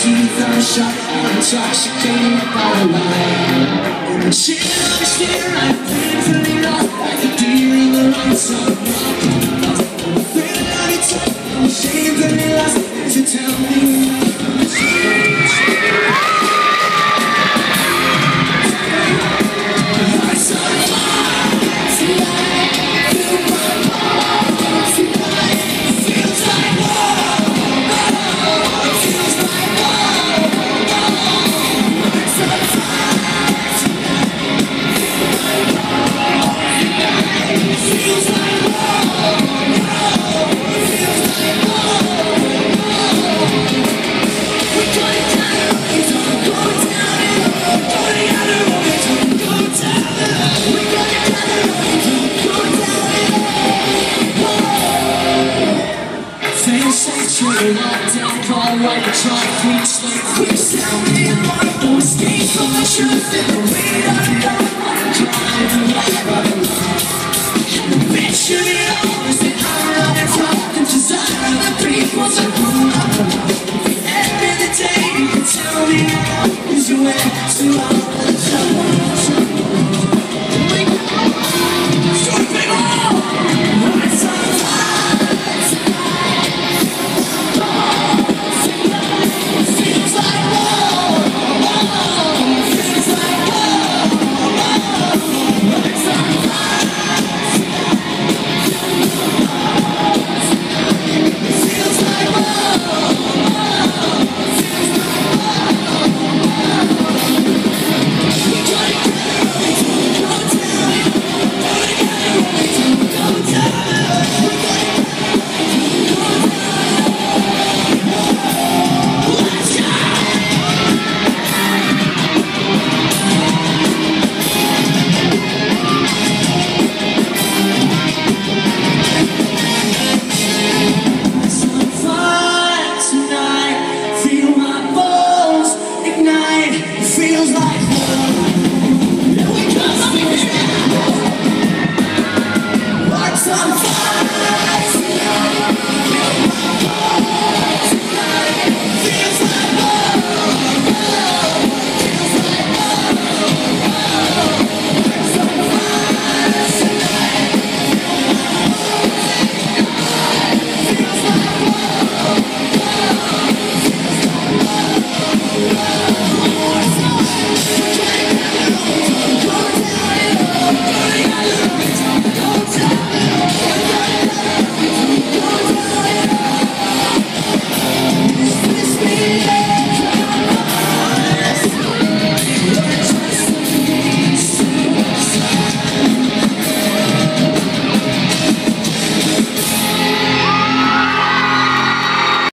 teeth are sharp and intoxicated by the light. And she understand I'm feeling lost like a deer in the lights of the rock. I'm feeling on its up, I'm ashamed that it lost as you tell me. Like a chalk, quick sound, don't escape from the truth and the weight of it all. I'm crying and laughing and the bitch of it all is that I'm running from the desire of the people to whom I belong.